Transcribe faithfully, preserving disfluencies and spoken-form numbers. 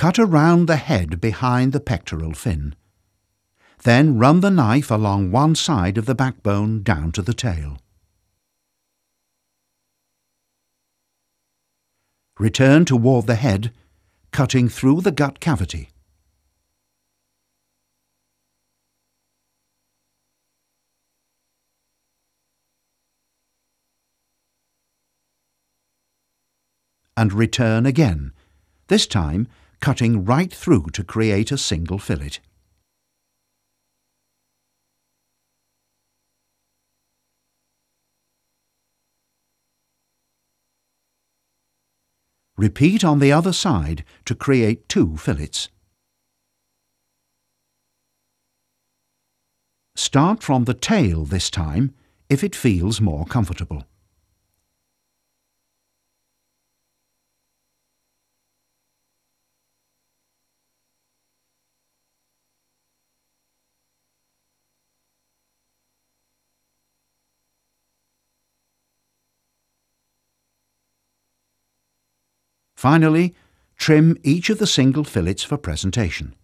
Cut around the head behind the pectoral fin. Then run the knife along one side of the backbone down to the tail. Return toward the head, cutting through the gut cavity. And return again, this time cutting right through to create a single fillet. Repeat on the other side to create two fillets. Start from the tail this time if it feels more comfortable. Finally, trim each of the single fillets for presentation.